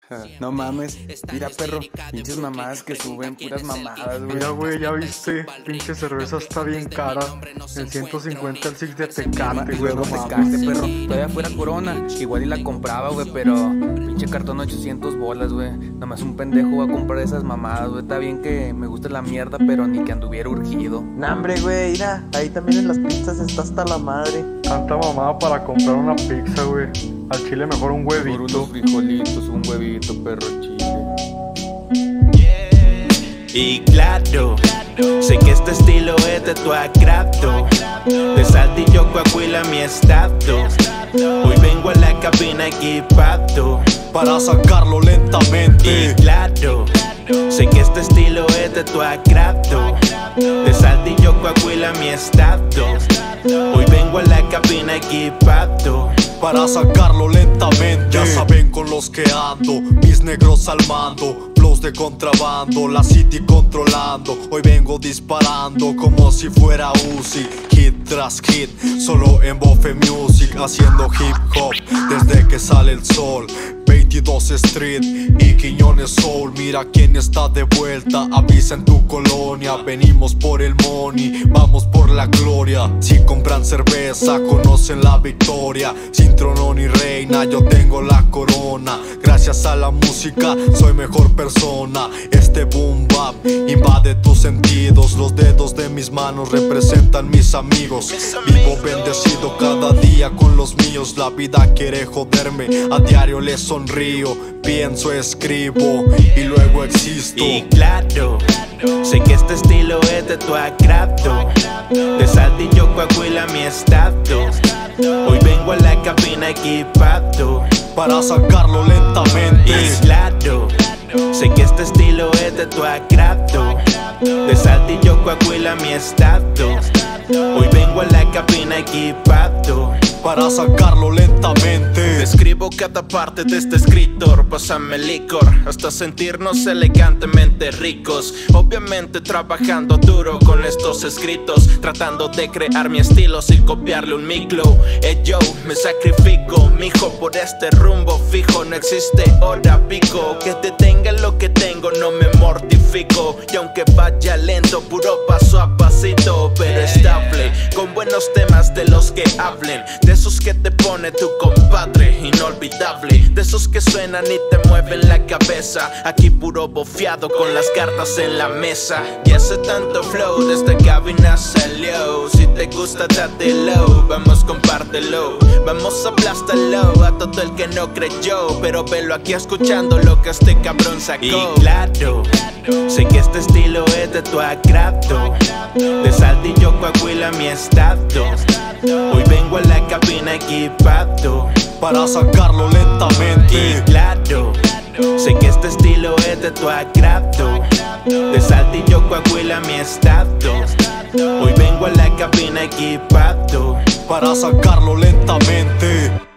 No mames, mira perro, pinches mamadas que suben, puras mamadas, güey. Mira, güey, ya viste, pinche cerveza está bien cara. El 150 el Six de Tecate, güey, no mames. Perro, todavía fuera Corona, igual y la compraba, güey, pero pinche cartón 800 bolas, güey. Nomás un pendejo va a comprar esas mamadas, güey. Está bien que me gusta la mierda, pero ni que anduviera urgido. Nah, hombre, güey, mira, ahí también en las pizzas está hasta la madre. Tanta mamada para comprar una pizza, güey. Al chile mejor un Por huevito. unos frijolitos, un huevito, perro chile. Y claro, sé que este estilo es de tu agrado. De Saltillo, Coahuila, mi estado. Hoy vengo a la cabina equipado para sacarlo lentamente. Y claro, sé que este estilo es de tu agrado. De Saltillo, Coahuila, mi estado. Hoy vengo a la cabina equipado para sacarlo lentamente. Ya saben con los que ando, mis negros al mando, flows de contrabando, la city controlando. Hoy vengo disparando como si fuera Uzi, hit tras hit, solo en Bofe Music, haciendo hip hop desde que sale el sol. 22 Street y Quiñones Soul, mira quién está de vuelta, avisa en tu colonia. Venimos por el money, vamos por la gloria. Si compran cerveza, conocen la victoria. Sin trono ni reina, yo tengo la corona. Gracias a la música, soy mejor persona. Este boom bap invade tus sentidos. Los dedos de mis manos representan mis amigos. Vivo bendecido cada día con los míos. La vida quiere joderme, a diario les sonrío, pienso, escribo y luego existo. Y claro, sé que este estilo es de tu agrado. De Saltillo, Coahuila, mi estado. Hoy vengo a la cabina equipado para sacarlo lentamente. Y claro, sé que este estilo es de tu agrado. De Saltillo, Coahuila, mi estado. Hoy vengo a la cabina equipado para sacarlo lentamente. Describo cada parte de este escritor. Pásame licor hasta sentirnos elegantemente ricos. Obviamente trabajando duro con estos escritos, tratando de crear mi estilo sin copiarle un micro. Yo me sacrifico, mijo, por este rumbo fijo. No existe hora pico que detenga lo que tengo, no me mortifico. Y aunque vaya lento, puro paso a pasito, pero estable, con buenos temas de los que hablen. De esos que te pone tu compadre, inolvidable. De esos que suenan y te mueven la cabeza. Aquí puro bofeado con las cartas en la mesa. Y hace tanto flow desde cabina salió. Si te gusta date low, vamos compártelo. Vamos aplástalo a todo el que no creyó. Pero velo aquí escuchando lo que este cabrón sacó. Y claro, sé que este estilo es de tu agrado. De Saltillo, Coahuila, mi estado. Hoy vengo a la cabina equipado para sacarlo lentamente. Y claro, sé que este estilo es de tu agrado. De Saltillo, Coahuila, mi estado. Hoy vengo a la cabina equipado para sacarlo lentamente.